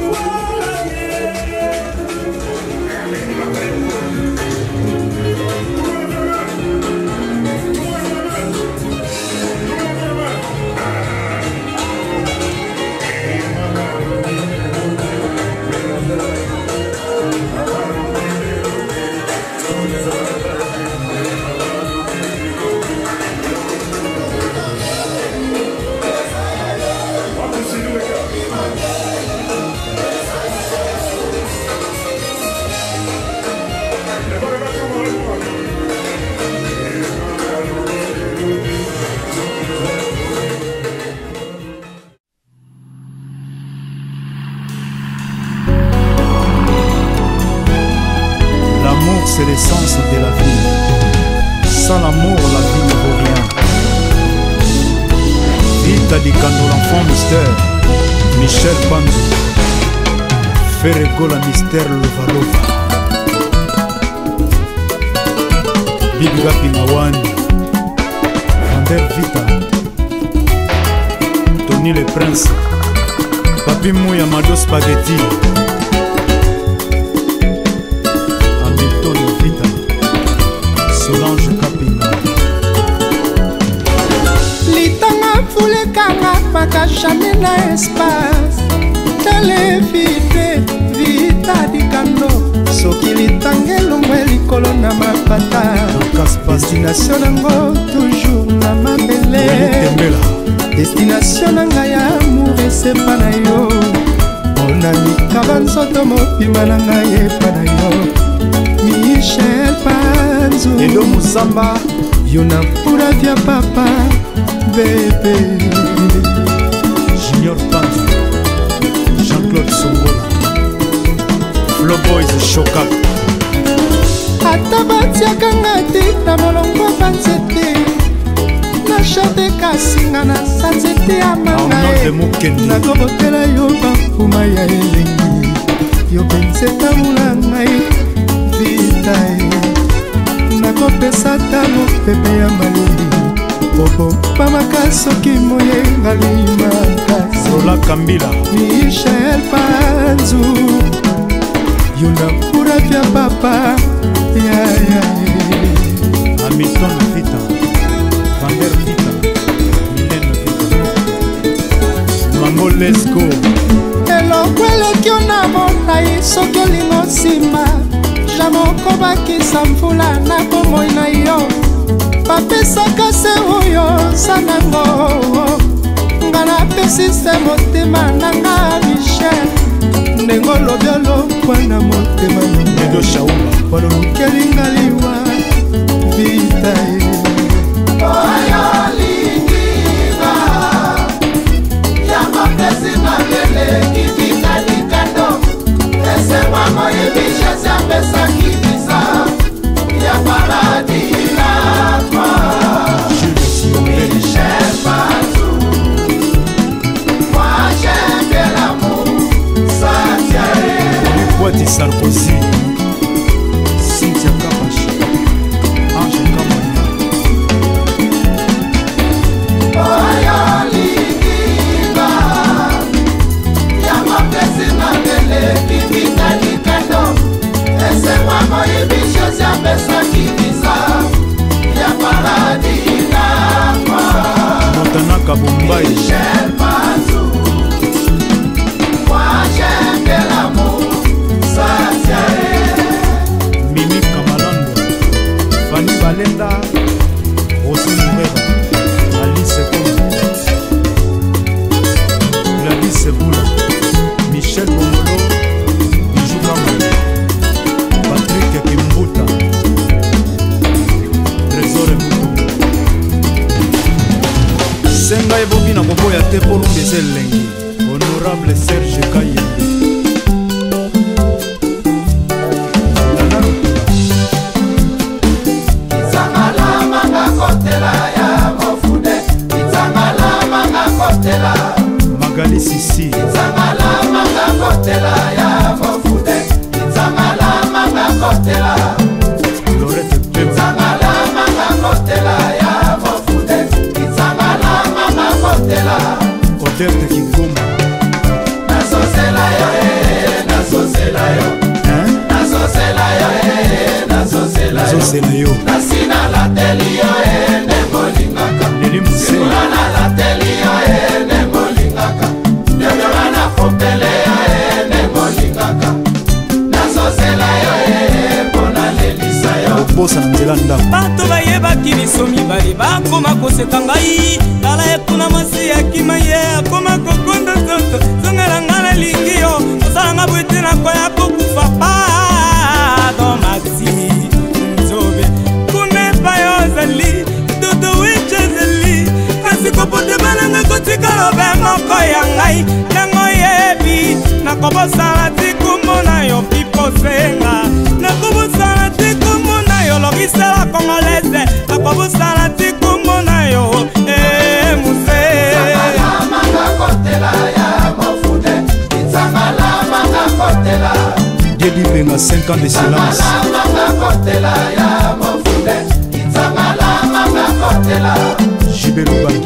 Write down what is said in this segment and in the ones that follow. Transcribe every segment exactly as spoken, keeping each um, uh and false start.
C'est l'essence de la vie. Sans l'amour, la vie ne vaut rien. Vita di Kando, l'enfant mystère, Michel Panzo, Ferregola mystère Lovalova, Bibiga Pinawani, Vander Vita, Tony le Prince, Papi Mouya Mado Spaghetti, Solange Kapina. Litanga fulekanga paka jamais na espace. Televite Vita di Kando. Soki litanga elongwe likolo na mapata. Destination nango toujours na mabele. Destination nanga ya amour esepa na yo. Ona mikaba nzoto mopima na ngai epa na yo. Michel Panzo Edo Musamba Yona pura via papa bébé Junior Panzo Jean-Claude Songola Flo Boys Shokap Ata batiakanga te na molongo banzete Na chante kasinga na sanzete ya mangae Nakobotela yo bakuma ya elengi Yo benzeta mula ngai nakopesa tano pepe ya malili popo pamaka soki moyengali makasi Rola Kambila Michel Panzu yuna pura vya papa ya ya Hamilton Vita Vander Vita Mylène Vita Mambo let's go elokweleki na monai soki olingo nsima jamoko bakisa mvula na bomoi na yo bapesaka se oyo sanango nga napesi se motema nanga Michel ndenge olobi olokwana motema Edo Shauma ololukeli ngaliwa Vita oyo lingiba yango pesi na leleki Vita di Kando esemwa moyebisha zapesaki visa ya paradis na toi Michel Panzo. Moi j'aime bien l'amour Santiago Boîte Sarkozy Cynthia Kapachi Ange Kamanya oyo lingiba yango pesi na leleki Vita di Kando esemwa moyebisha zapesaki visa ya paradis na toi Montana Kabumbai Michel Panzo. Moi j'aime bien l'amour Santiago Mimi Kamalando Fanny Balenda Rossi Moureba Alice Kouma Gladys Boula Michel Bongolo Bijou Kama Patrick Kimbuta Trésor Moutongo Senga ebobi na koboya te po lungeza elengi Honorable Serge Kayembe Magali Sissi Itzangala manga kotela ya mofude Itzangala manga kotela Lorette Pembe Itzangala manga kotela ya mofude Itzangala manga kotela Odette Kikuma Nasosela posa na nzela ndako bato bayebaki biso mibale bakoma koseka ngai tala ekuna mwasi yakima ye akoma kokonda zoto zongela nga nalingi yo osalanga bwete nakoya kokufa pardon maxi nzobe kuna epai ozali dodo wichezeli kasi kopote bananga kotikala obe moko ya ngai yango yebi nakobosala tikumona yo piposenga nakobosala tikumona yo lorisela kongolese nakobosala tikumona yo muse Dedi Benga cinq ans de silence Jibelubaki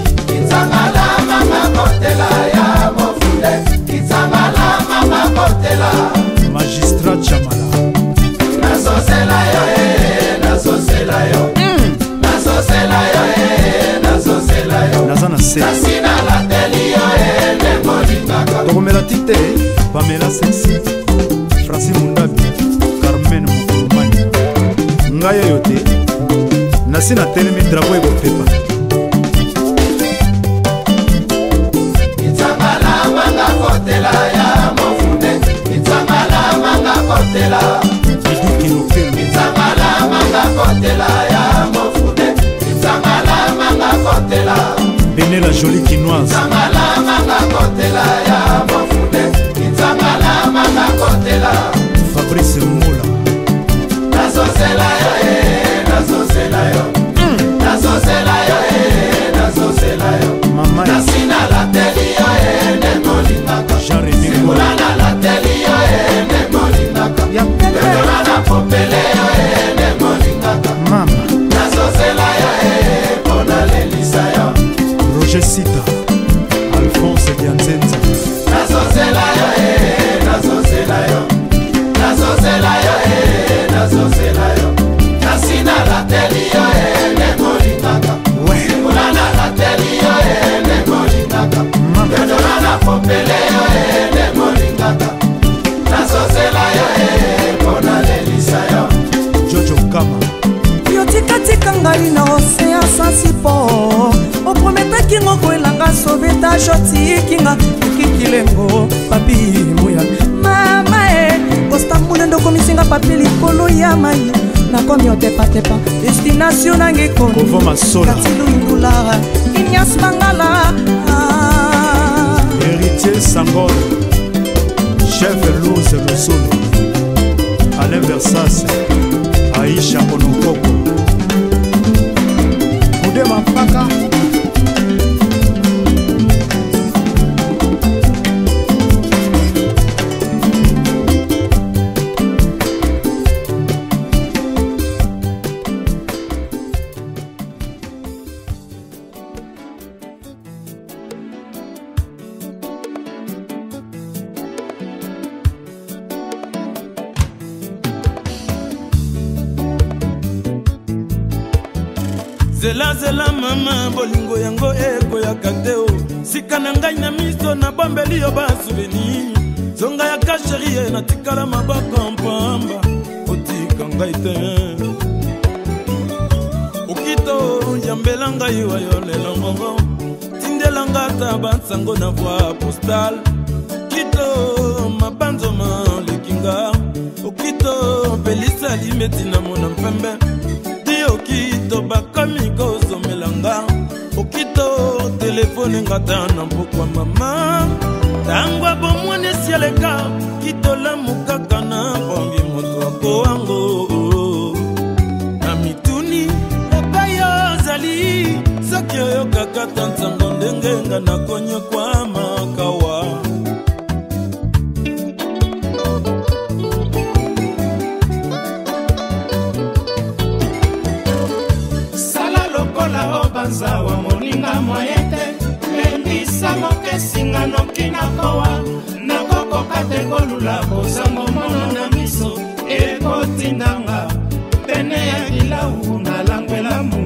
Magistrat Chamala Nazosela yo eh nazosela yo nazosela yo eh nazosela yo Nazana se Nasina la teli yo eh nemolinga Tokomela tite Pamela Sexy Francine Mundabi Carmen Mukulumani Ngaya yote Nasina telemi drapeau ego pepa Itzamala manga kotela ya mofunde Itzamala manga kotela Itzamala manga kotela ya mofunde Itzamala manga kotela Bene la jolie quinoise Itzamala manga kotela ya mofunde Itzamala manga kotela Fabrice Moula Nazosela yo eh nazosela yo Nazosela yo eh nazosela yo Mama Nasina la teli yo eh nemolingaka Simulana la teli yo eh nemolingaka Yodolana popele yo eh nemolingaka Mama Nazosela yo eh pona lelisa yo Roger Sita Alphonse Dianzenza Nazosela yo eh nazosela yo Nazosela yo eh nazosela yo Nasina la teli yo eh nemolingaka Simulana la teli yo eh nemolingaka Yodolana popele yo eh nemolingaka Nazosela yo eh pona lelisa yo Jojo Kama yotika ngai na océan sans support oprometaki ngo koelanga sauvetage otikinga ekikilengo papi muya mama e ostambule ndokomisinga papi likolo ya mai nakomi otepatepa destination nange Kovo Masola kotiluindula Ignace Mangala Héritier Sangol Chef Louze Lusolo Alain Versace Aisha Onokoko Udema Paka Zela zela mama bolingo yango eko ya kateo sika na ngai na miso na bombeli yo ba souvenir zonga ya kasherie na tikala mabaka mpamba otika ngai te okito yambela ngai wa yo lelo ngongo tindela ngata bansango na voix postale kito mabanzo malekinga okito pelisa limeti na mona mpembe okito bakomi kozomelanga okito telefone ngata na mpokwa mama tangwa bomwene sialeka kitola mukaka na bongi moto akoango na mituni epai ozali soki oyokaka ta nsango ndenge nga nakonye kwa makawa Zawa moninga moyete lembisa mokesinga noki nakowa nakoko kategolula kozango mono na miso ekotindanga pene ya bilau nalangwelamu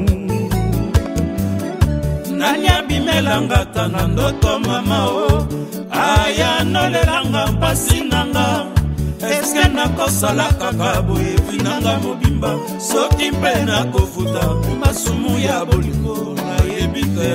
nani abimelanga ta na ndoto mama o aya nolelanga mpasi nanga eske nakosala kaka boye vinanga mobimba soki mpe nakofuta masumu ya bolingo nayebi te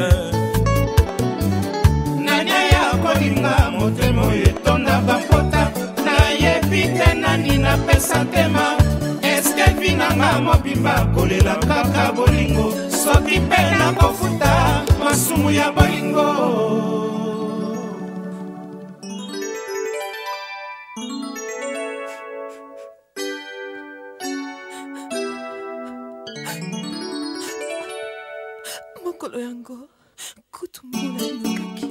nani yakolinga motema oyo etonda bampota nayebi te nani napesa ntema eske vinanga mobimba kolela kaka bolingo soki mpe nakofuta masumu ya bolingo mokolo yango kutu mbula nokaki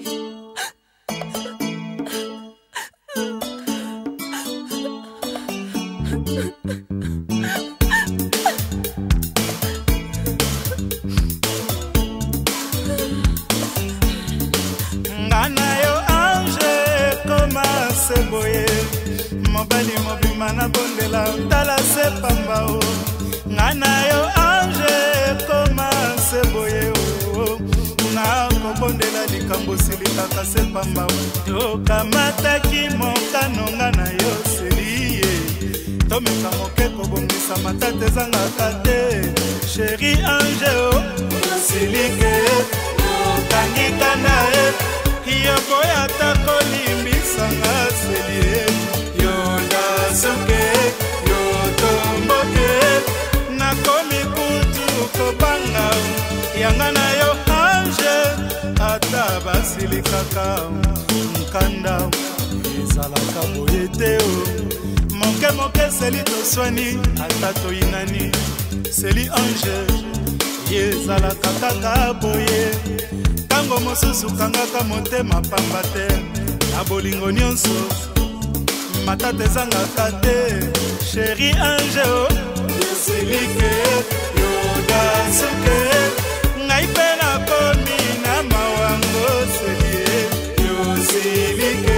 ngana yo ange koma seboye mobali mobima na bondela tala se pamba o ngana yo ange koma seboye o na kobondela likambo silikaka se pamba o tokamataki mokano ngana yo selie tomeka moke kobongisa matata ezangaka te sheri ange o silike okangika na ye yoboya takolimbisanga selie yodasoke yotomboke nakomi kutu kobanga yanga na yo ange ata basilikaka nkanda ezalaka boye te o moke moke seli toswani ata toyinani seli ange yezalaka kaka boye tango mosusu kangaka motema pamba te na bolingo nyonso matata ezangaka te sheri ange o yosilike yodasoke ngai mpe nakomi na mawango selie yosilike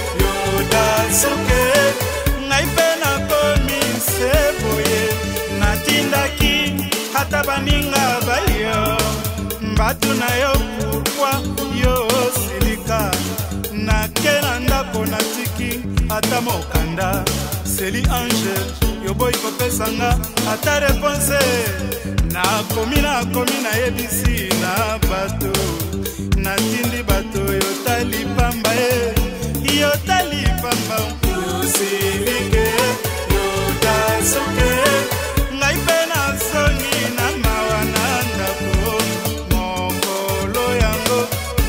yodasoke ngai mpe nakomi seboye natindaki ata baninga bayo mbatu na yo pourkui yo silika nake na ndako natiki ata mokanda seli ange yoboyi kopesanga ata reponse nakomi nakomi nayebisi na bato natindi bato yotali pamba ye yotali pamba yosilike yodasoke ngai mpe nasoni na mawa na ndako mokolo yango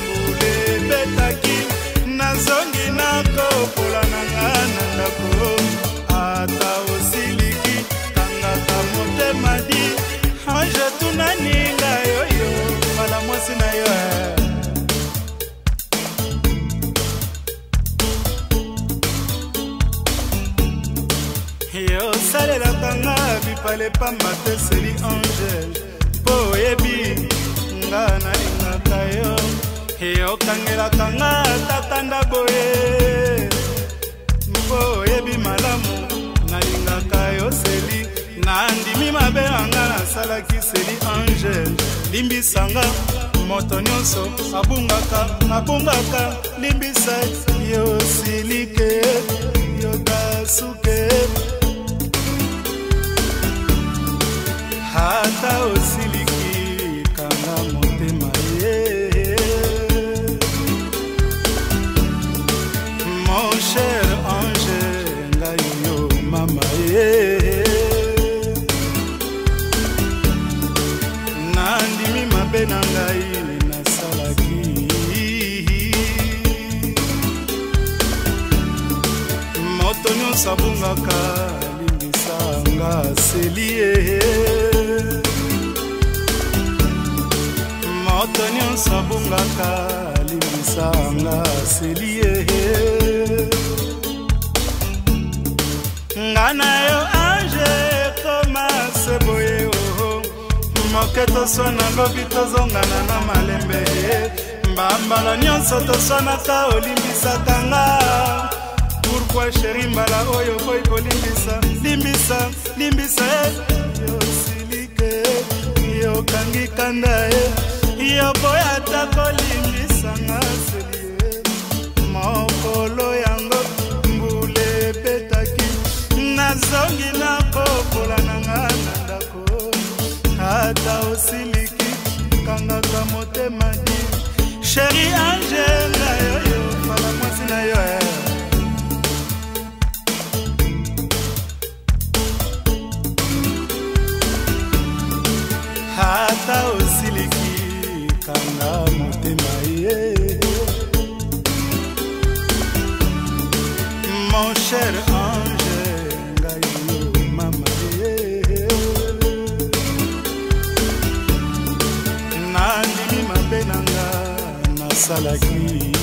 mbulebetaki nazongi nakopola nanga na ndako ata osiliki kangaka motema di ange tunaninga yoyo mala mwasi na yo yosalelaka nga bipale pamba te seli angel mpo oyebi nga nalingaka yo yokangelaka nga tatanda boye mpo oyebi malamu nalingaka yo seli nandimi mabe anga nasalaki seli angel limbisanga moto nyonso abungaka abungaka limbisa yosilike yodasuke ata osiliki kanga motema ye mon cher ange ngai yo mama ye nandimi mabe na ngai nasalaki moto nyonso abungaka limbisanga selie moto nyonso abungaka limbisanga selie nga na yo ange koma seboye o moke toswana lobi tozongana na malembe mbambala nyonso toswanaka olimbisaka nga pourkui sheri mbala oyo boyi kolimbisa limbisa limbisa yosilike yokangi kanda ye yoboya ata kolimbisanga selie mokolo yango mbula ebetaki osiliki kangaka motema di sheri ange na yoyo fala mwasi na yo hata osiliki kanga motema ye mon cher ange ngai yo mama ye nandimi mabe nanga nasalaki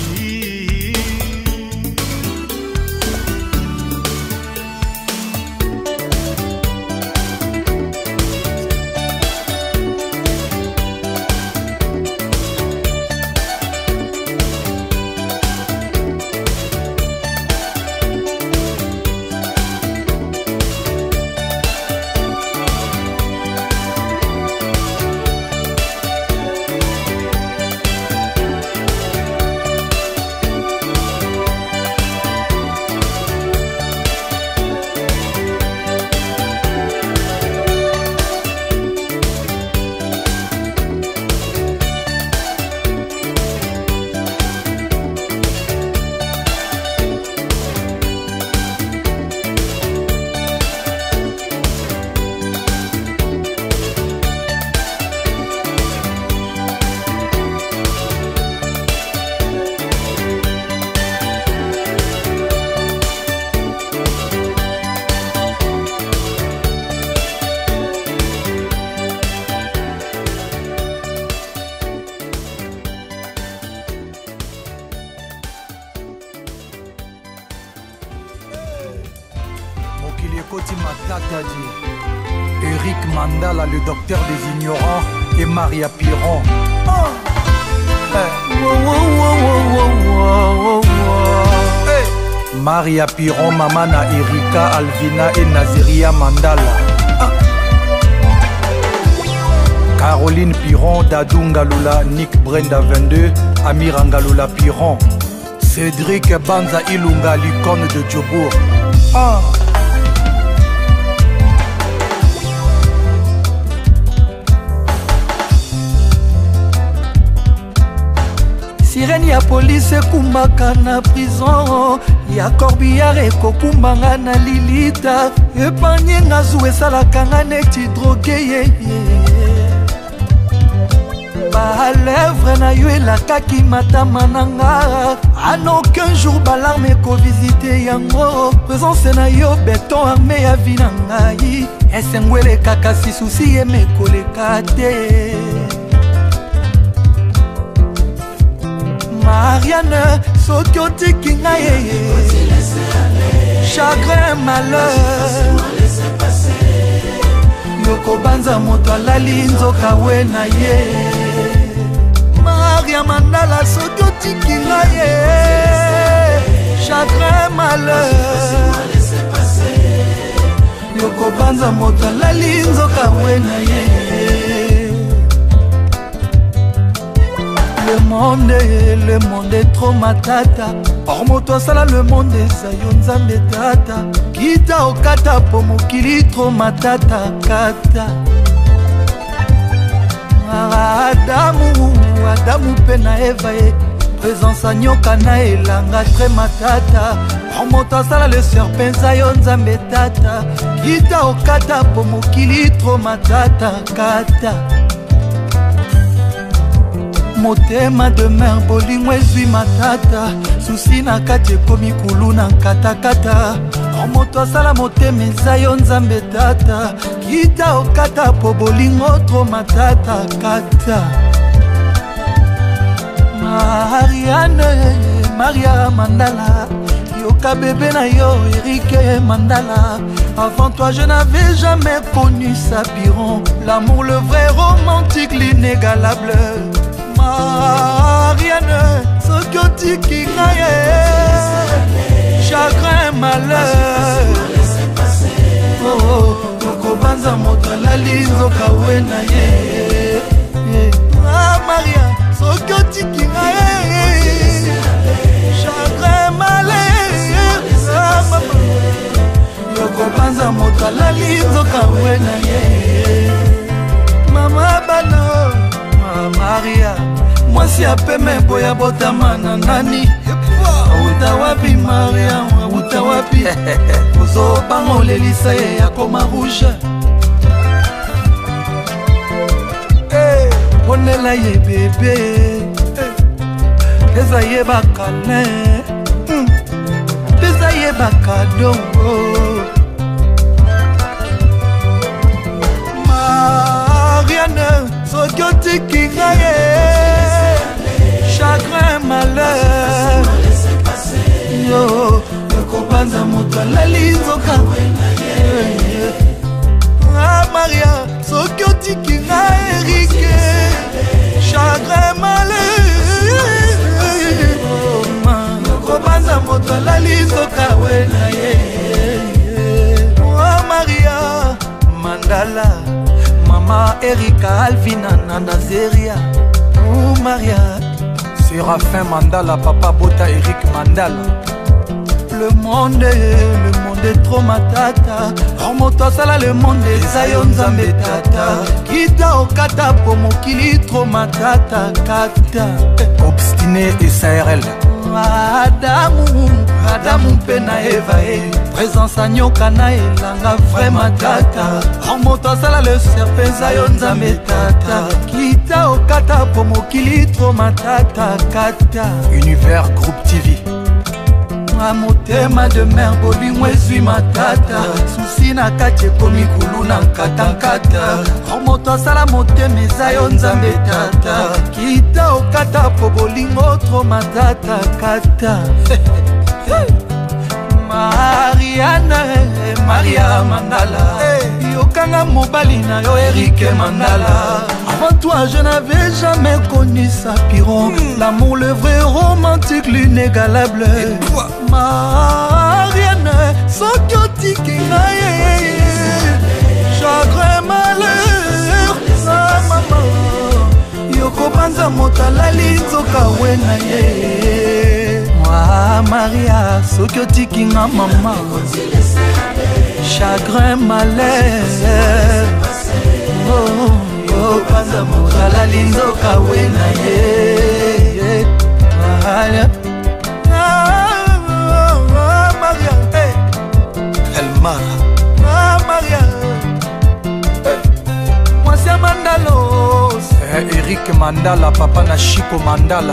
Eric Mandala, le docteur des ignorants, et Maria Piron. Oh. Hey. Wow, wow, wow, wow, wow, hey. Maria Piron, Mamana Erika, Alvina et Naziria Mandala. Ah. Caroline Piron, Dadou Ngalula, Nick Brenda vingt-deux, Amir Ngalula Piron. Cédric Banza Ilunga, l'icône de Djobour. Ah. sirene ya polise ekumbaka na prison ya corbillard ekokumbanga na lilita epanye nga zu esalaka nga neti droge yeye balèvre na yo elakaki matama na nga en aucun jour balarme ekovisite yango présence na yo beton arme ya vi na ngai esengo elekaka sisusi emekoleka te Marianne, soki otiki ngai yeye chagrin malheur yokobanza moto alali nzoka we na ye Maria Mandala, soki otiki ngai yeye chagrin malheur yokobanza moto alali nzoka we na ye Le monde, le monde est trop matata. Or moto asala le monde eza yo nzambe tata. Kita okata po mokili trop matata kata. Adamu, Adamu pe na Eva e présence anyoka na elanga très matata. Or moto asala le serpent eza yo nzambe tata. Kita okata po mokili trop matata kata. Motema de mer bolingo ezwi matata susi na kati ekomi kulu na nkatakata moto asala motema eza yo nzambe tata kita okata po bolingo tro matata kata Marianne Maria Mandala yoka bébé na yo Eric Mandala avant toi je n'avais jamais connu Sapiron l'amour le vrai romantique l'inégalable Marianne, soki otiki ngai chagrin malheur yokobanza moto alali nzoka we na ye Maria, soki otiki ngai chagrin malheur yokobanza moto alali nzoka we na ye mama bana mwasi apeme boya botama na nani auta wapi Maria auta wapi ozobanga olelisa ye yakoma rouge ponela ye bebe eza ye bakale eza ye bakado Marianne soki otiki ngai chagrin malheur yo ekobanza moto alali nzoka ah Maria soki otiki ngai Erike chagrin malheur ekobanza moto alali nzoka wena ye oh Maria Mandala Mama Erika Alvina Nanazeria oh Maria Séraphin Mandala Papa Bota Eric Mandala le monde le monde est trop matata remonte sala le monde ezayo nzambe tata kita okata po mokili trop matata kata obstiné et S A R L Adamu Adamu mpe na Eva e présence anyoka na elanga vraiment tata remonte sala le serpent ezayo nzambe tata kita okata po mokili trop matata kata Univers Groupe T V motema de mer bolingo ezwi matata susi na kati ekomi kulu na nkatankata moto asala motema eza yo nzambe tata kita okata po bolingo tro matata kata Mariana Maria Mandala yokanga mobali na yo Erike Mandala. Avant toi je n'avais jamais connu Sapiron, l'amour le vrai romantique l'inégalable. Mariana soki otiki ngai chagrin malheur sa mama yokobanza moto alali nzoka wena ye. Moi Maria soki otiki nga mama chagrin malheur yokobanza moto alali nzoka wena ye. Elmara ah Maria moi c'est Mandalos eh, Eric Mandala papa na Chico Mandala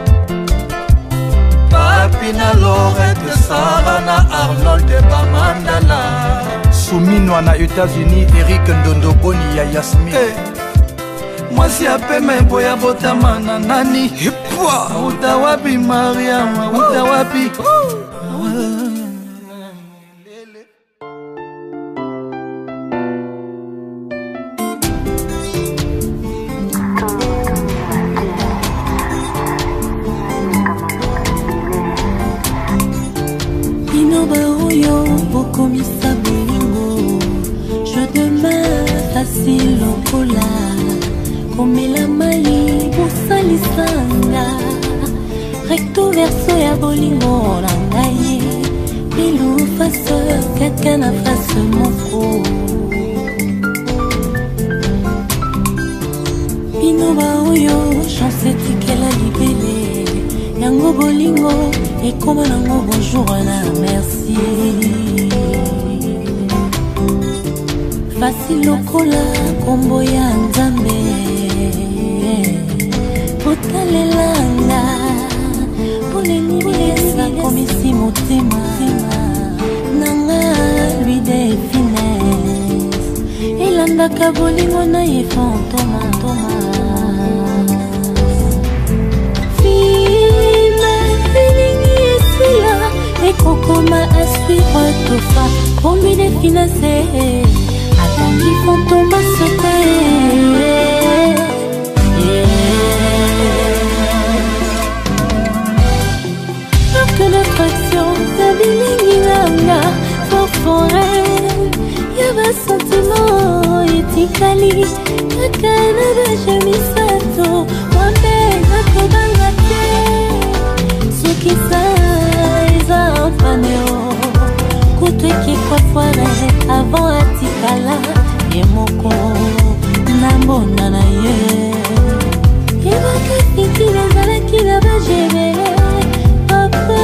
papi na Lorette Sarah na Arnold ba Mandala Souminwa na États-Unis Eric Ndondoboni ya Yasmin eh. Moi si apeme boya botama na nani hipwa utawapi Maria utawapi je demeure facile au cola comme la mali bosalisanga recto verso ya bolingo na ngai bilou face kaka na face moko bino ba oyo chance tikela libele yango bolingo ekoma nango bonjour na merci facile lokola kombo ya nzambe otalelanga olengiesa komisi motema nanga lui de finesse elandaka bolingo na ye fantoma filme elingi esila ekokoma aspire tofa pour lui de financer Attendu fantôme à sauter Parce que notre action Sabilingi-langa Fort forêt Yaba sentiment Etikali Kakana bajamisato Wambe nakobangate Sukisa Eza ampaneo Kutweki kwa foire avant atikala ye moko nambona na ye libaka fiti nazalaki na bagébele papa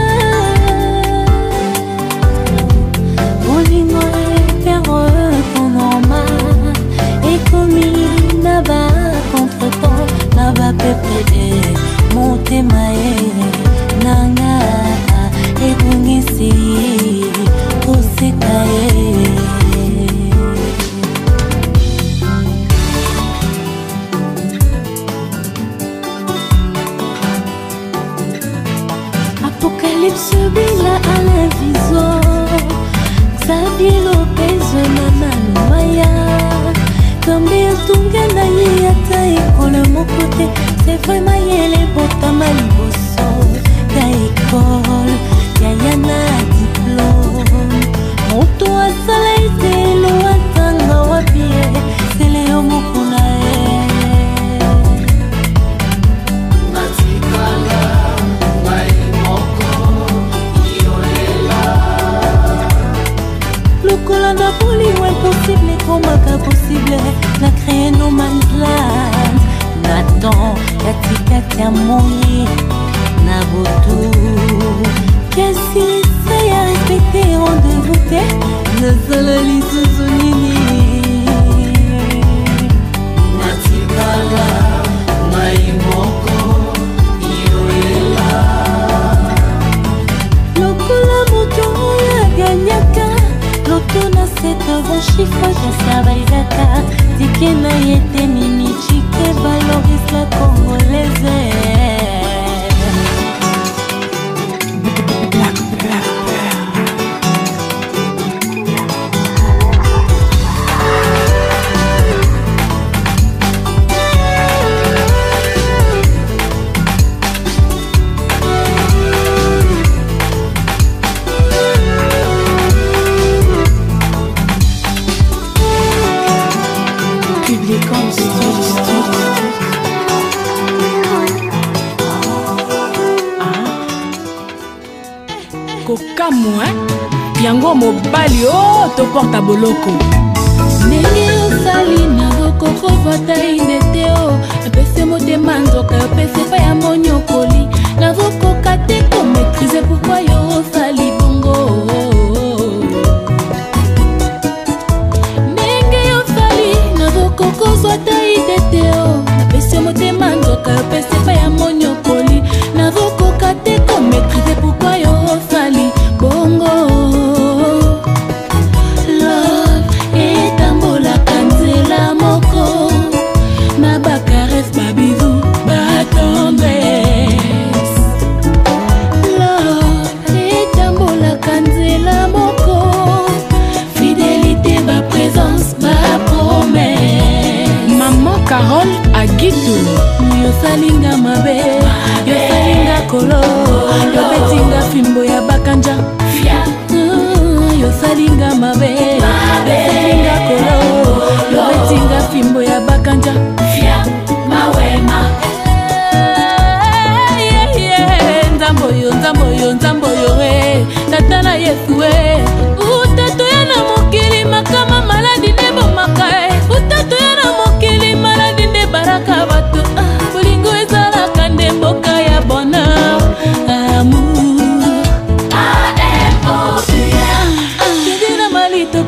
bolingo epero ton normal ekomi na bacontretemps na bapepele motema ye nanga ebungisi koseka ye Apocalypse Bila à l'invisor Xavier Lopez Nana Lumaya Kambi Atunga na ye ata ekole mon côté c'est vraiment yele botama liboso ya ekole ya yana diplôme moto asala itelo atanga wapie seleo mokuna ye natikala ngai moko iolela lokola na bolingo impossible ekomaka possible na créé no man's land Nathan katikati ya moi na botu kasi se ya respecte rendez-vous te nazala lisusu nini natikala ngai moko iolela lokola moto oyo aganyaka loto na sete bon chiffre jasabaizaka tike na ye te nini chike valoris la congolaise kokamwa yango mobali o to porta boloko ndenge osali na rokoko vata idete o apese motema nzoka opese pa ya monyokoli na rokoka te komaîtrise pourquoi yo osali bongo ndenge osali na rokoko zwata idete o apese motema nzoka opese pa ya monyokoli na rokoka te komaîtrise pourquoi yo osali bongo love etambolaka nzela moko na bakares babizu batendresse love etambolaka nzela moko fidélité baprésence bapromesse maman Carole Agitu yosalinga mabe yosalinga kolo yobetinga fimbo ya bakanja yosalinga mabe yosalinga kolo yobetinga fimbo ya bakanja nzambo yo nzambo yo nzambo yo tata na yesu utato ya na mokili makama maladi nde bomaka utato ya na mokili maladi nde baraka bato bolingo ezalaka nde mboka ya bonheur amour kedina malito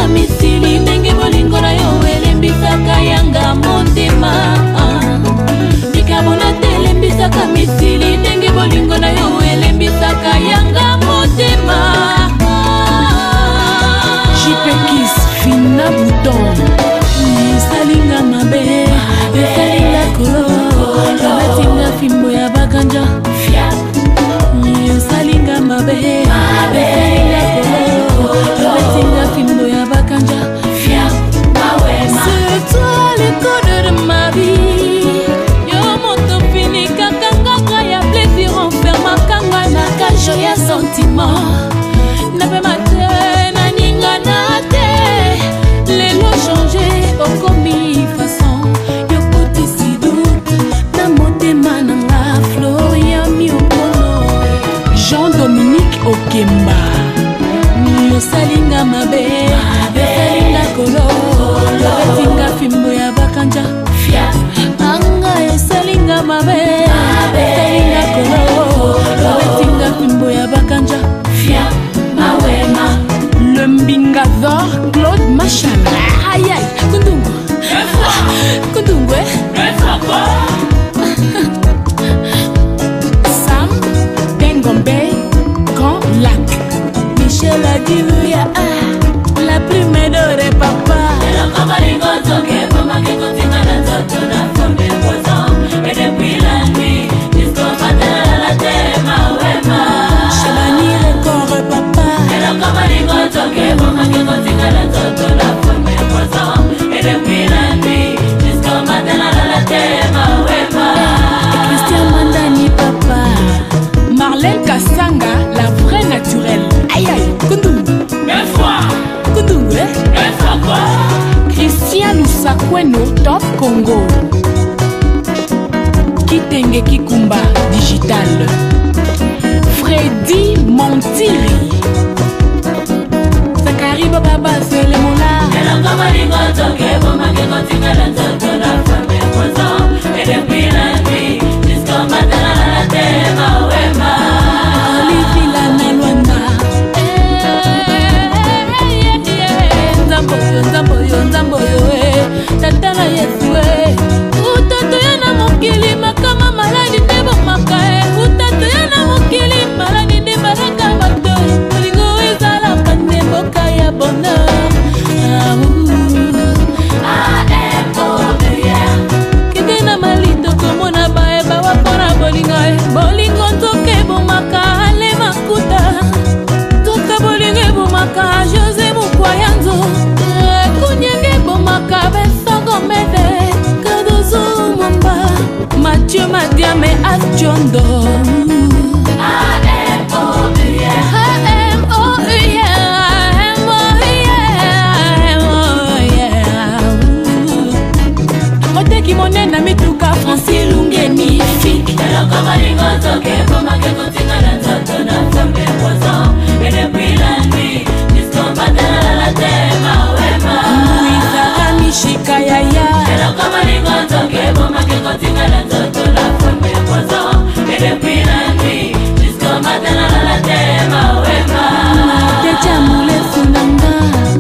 misili ndenge bolingo na yo elembisaka yanga motema bicarbonate elembisaka misili ndenge bolingo na yo elembisaka yanga motema jipekis fina bouton esalinga mabe esalinga kolo ebatinga fimbo ya bakanja esalinga mabe esalinga kolo ebatinga fimbo ya bakanja c'est toi le code de ma vie yo moto fini kakangaka ya plaisir enferma kanga na cage ya sentiment nape mate na ninga na te lelo changer okomi façon yo kotisi doute na motema nanga Florian Miokono Jean-Dominique Okemba yosalinga mabe yosalinga kolo yosalinga fimbo ya bakanja anga yosalinga mabe yosalinga kolo yosalinga fimbo ya bakanja le mbingador Claude Machala aïe aïe kundungu kundungu Sam Bengombe Grand Lac Michel Adilouya la plume d'or papa et depuis la nuit jusqu'au matin la thème Chelani record papa et depuis la nuit jusqu'au matin la thème Christian Mandani papa Marlène Kassanga la vraie naturelle aïe aïe kundungu kundungu eh Christian Lusakweno top Congo Kitenge Kikumba digital Freddy Montiri Zakari Baba Selemola et depuis la nuit jusqu'au matin la thème Olivia Nalwanda Nzamboyo Nzamboyo Nzamboyo tata na Yesu utatu yana mokili makama maladi te bomaka utatu yana mokili maladi te baraka bato olingo ezala pande mboka ya bonheur kende na malito komona baeba wapona bolingo bolingo toke bomaka ale makuta toka bolingo bomaka José Mukwayanzo kunyenge bomaka besogomede kadozo mwamba Mathieu Madiame Asjondo A M O U A M O U Moteki monena mituka Francis Lungeni Fik eloko malingo toke pomake kotinga na nzoto na fombe poisson et depuis la nuit jusqu'au matin la thème wema Mouisa Mishika Yaya eloko malingo toke pomake kotinga na nzoto na fombe poisson et depuis la nuit jusqu'au matin la thème wema Techa Moule Sunanga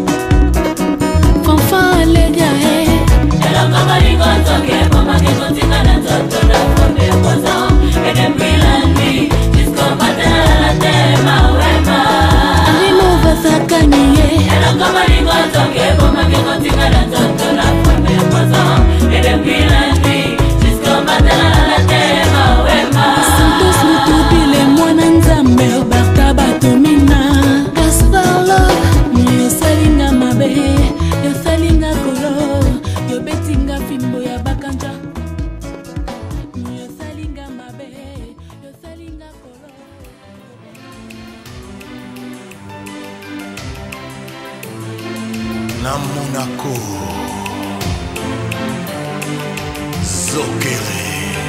Fanfan Ledia eloko malingo toke pomake kotinga na nzoto na fombe poisson et depuis la nuit jusqu'au matin la thème wema Alimo Vasakaniye eloko malingo toke pomake kotinga na nzoto na fombe poisson et depuis la nuit jusqu'au matin la thème wema Santos Mutubile mwana nzambe Obarta Batomina Gaspar Love yosalinga mabe yosalinga kolo yobetinga fimbo ya bakanja yosalinga mabe yosalinga kolo na Monaco Zokere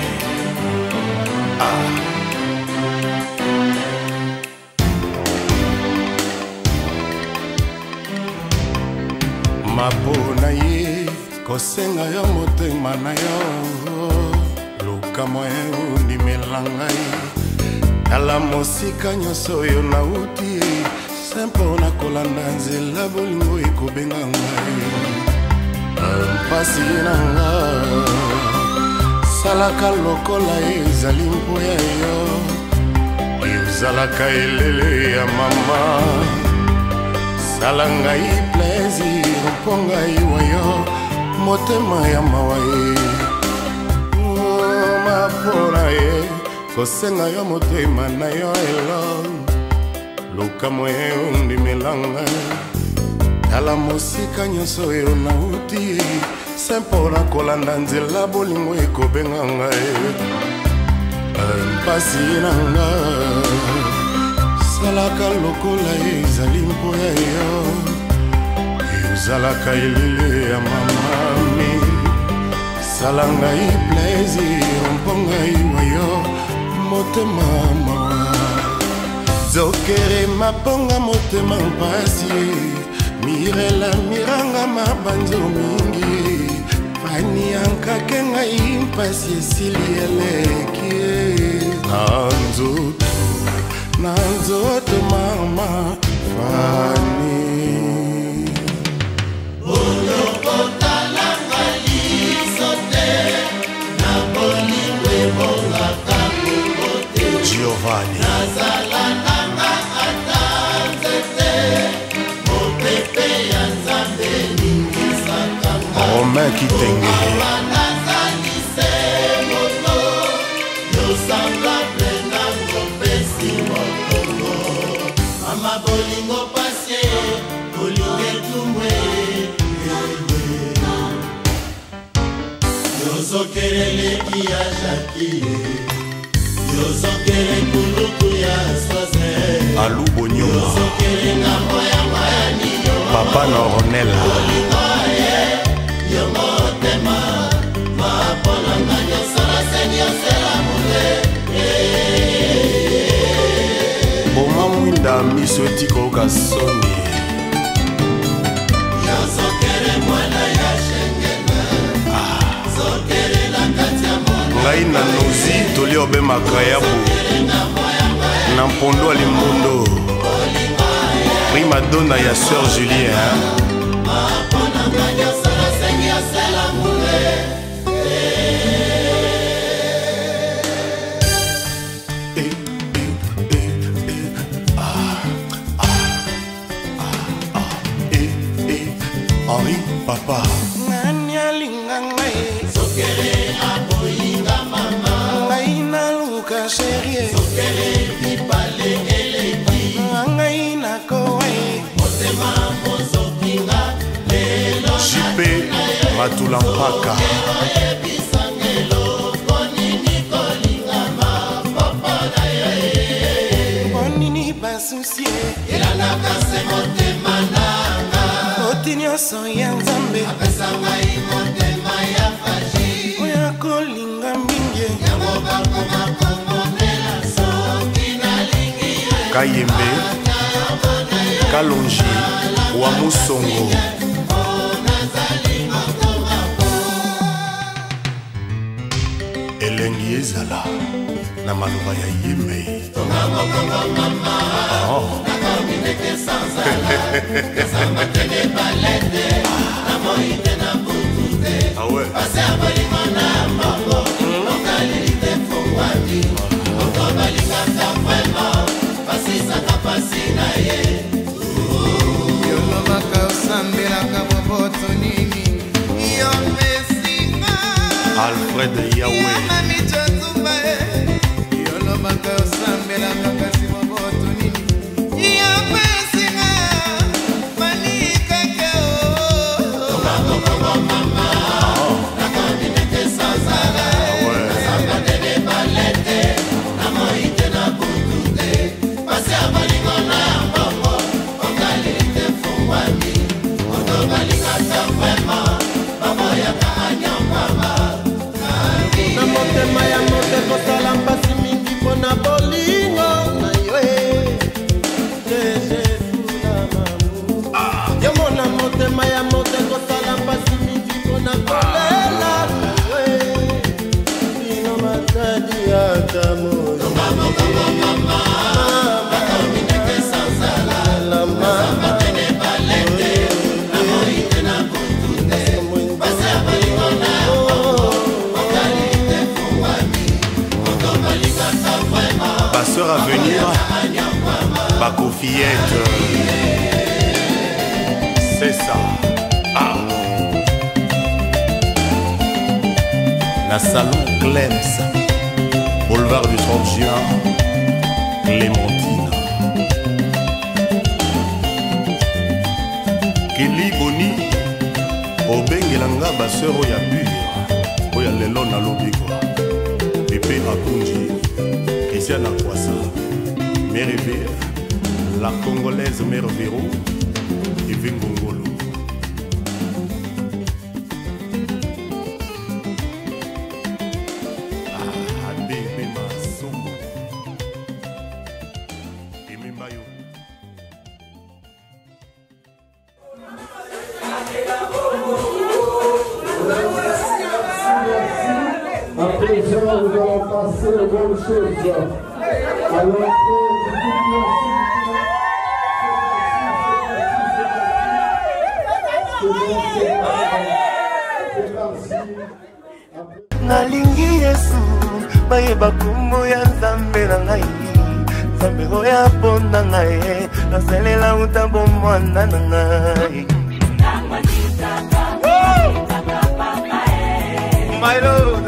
ah. Mapo na ye kosenga yo motema na yo luka moye undimela ngai tala mosika nyonso oyo nauti sempo na kolanda nzela bolingo ekobenga ngai mpasi na nga salaka lokola ezali mpoya yo ezalaka elele ya mama sala ngai plaisir mpo ngai wa yo motema ya mawa ye mapona ye kosenga yo motema na yo elo luka moye ondimelanga tala mosika nyonso oyo nauti sempo na kolanda nzela bolingo ekobenga ngai mpasi na nga salaka lokola ezali mpoya yo ezalaka elele ya mamami sala ngai plaisir mpo ngai wa yo motema mawa zokere maponga motema mpasi mirela miranga mabanzo mingi fani ankake ngai mpasi esili eleki na nzoto na nzoto mama fani olokotalanga liso te na bolingo ebongaka kongo te Giovanni nazala nanga ata nzete mopepe ya nzambe ningisaka Romain Kitenge nazali se moto yosangaple nango pesi mokongo mama bolingo pasie bolingo etumwe yozokeleleki ya jakie yozokele kuluku ya swaze Alou Bonyoma yozokele ngambo ya mayani Papa Noronel bolingo ye yo motema maponanga nyosala senyosela mule Boma mwinda miso etikoka soni yozokele mwana ya shengena zokele na kati ya mono ngai na nozi toli obemaka ya bo na mpondo ya limbondo prima donna ya sœur Julien maponanga nyosala senyosela mule Henri Papa nani alinga ngai sokele aboyinga mama ngai naluka sherie sokele mibale eleki ngai nakowe motema mozokinga lelo Jipe Matula Mpaka oyebisangelo konini kolingama papa na yo bonini basusie elandaka se motema nanga oti nyonso ya nzambe apesa ngai motema ya faji oyo kolinga mingi yango bakoma komonela soki nalingi ye Kayembe Kalonji wa Musongo elengi ezala na maloba ya yeme awe yolobaka osambelaka boboto nini yo mesinga Alfred Yawe mamicotumba yolobaka osambelaka kasi boboto nini yo mesinga manikake na motema ya mote kosala mpasi mingi mpo na bolingo na yo yomona motema ya mote kosala mpasi mingi mpo na kolela na yo bino matadi ata moyo salon Clems, boulevard du trente juin, Clémentine. Kelly Boni, obengelanga baseur oya pure, oya lelo na lobiko, Pepe Akunji, Christian Akwasa, Mère Vere, la Congolaise Mère Véro, Yves Ngongolo. À présent, nous allons passer aux bonnes choses. Alors nalingi Yesu bayeba kombo ya Nzambe na ngai Nzambe oyo aponda ngai nasalela uta bomwana na ngai My Lord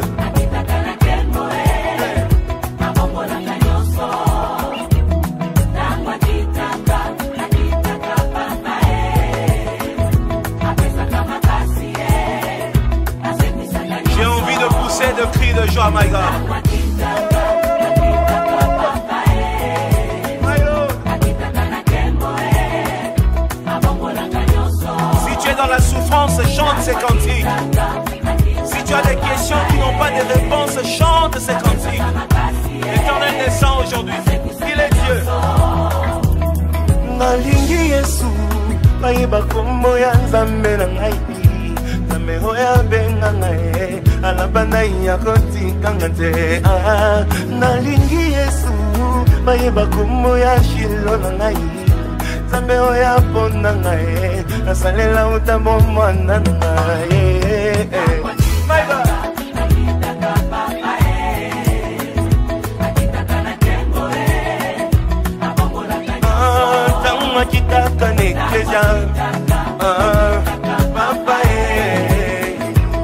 j'ai envie de pousser de cris de joie, my God. Si tu es dans la souffrance, chante ces cantiques. Si tu as des questions qui n'ont pas de réponse, chante ces cantiques. L'Éternel descend aujourd'hui. Il est Dieu. Nalingi Yesu, bayeba kombo ya Nzambe na ngai. Nzambe oyo benga ngai, alabana ya kotikanga te. Nalingi Yesu, bayeba kombo ya Shilo na ngai. Nzambe oyo aponda ngai, nasalela uta bomwana na ngai. My God. Tangwa kitaka n'eklesia, papa eh.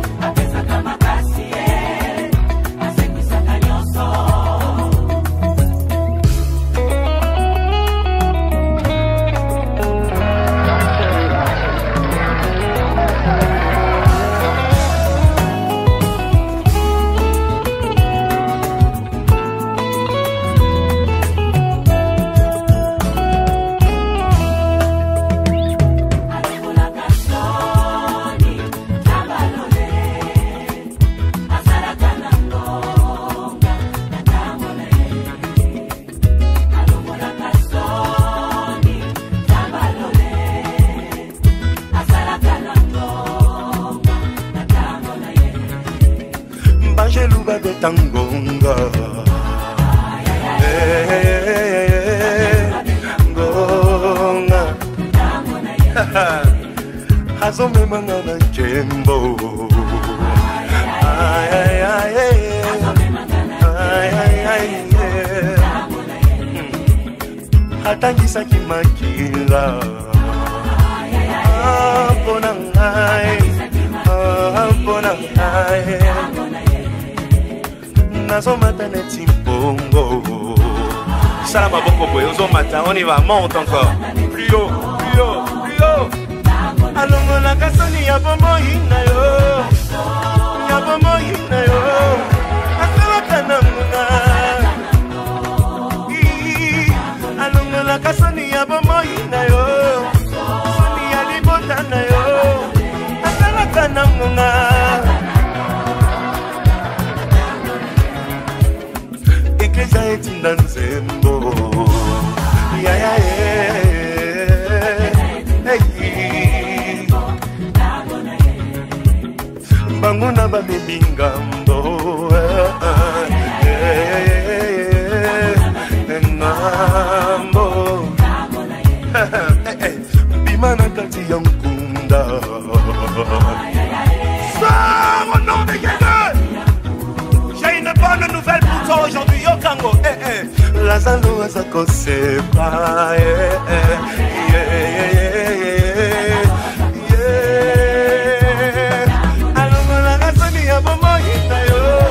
Bangeluba de tangonga ngonga hazome manga na jembo ay ay ay ay ay ay hatangisa kimakila pona ngai pona ngai nazomata neti mbongo sala maboko boye ozomata on y va monte encore plus haut plus haut plus haut alongolaka soni ya bomoi na yo ya bomoi na yo asalaka na ngunga alongolaka soni ya bomoi na yo soni ya libota na yo asalaka na ngunga Eklesia etinda nzembo ya ya bango na babebi ngambo ngambo bima na kati ya nkunda Sors au nom de Jésus. J'ai une bonne nouvelle pour toi aujourd'hui, Yokango. Eh, eh. Lazalo Azako Sepa. Eh, eh, yeah, yeah, yeah, yeah. Alongo la razoni ya bomo itayo.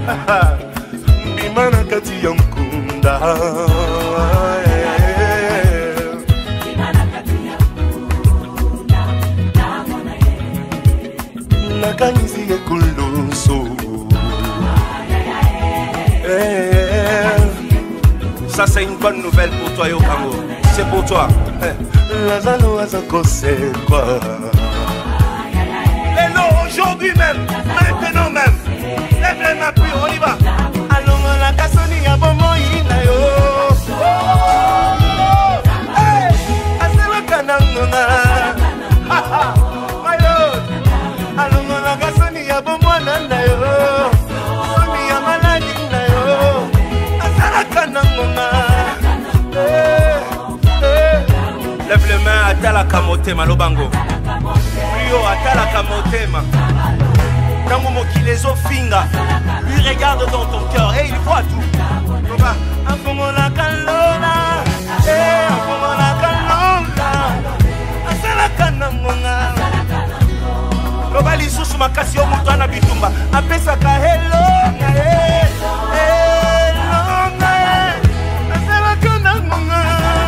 mbima na kati ya nkunda nakanisi ekoloso. Ça c'est une bonne nouvelle pour toi Yokango. C'est pour toi. Lazalo Azako c'est quoi? Et non, aujourd'hui même, maintenant même. Lève les mains puis on y va. Allons la kasoni ya bomo ina yo. Hey, aselo kanangona. Ha ha. My lord. Allons la kasoni ya bomo nana yo. Somi ya maladi na yo. Aselo kanangona. Lève les mains à Talaka Motema, Lobango. Rio à Talaka Motema. Tango Mokilezo Finga. Lui regarde dans ton cœur et il voit tout. Afomona Kalona. Eh, Afomona Kalona. Asala Kanamona. Lobali Susu Makasi Omutana Bitumba. Apesa Kahelo. Eh, Hello. Asala Kanamona.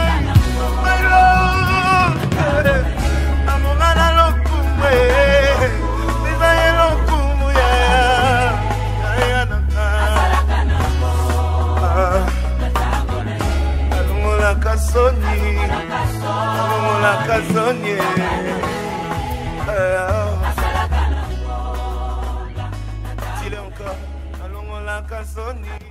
Kasoni, la kasoni, il est encore, allons la kasoni.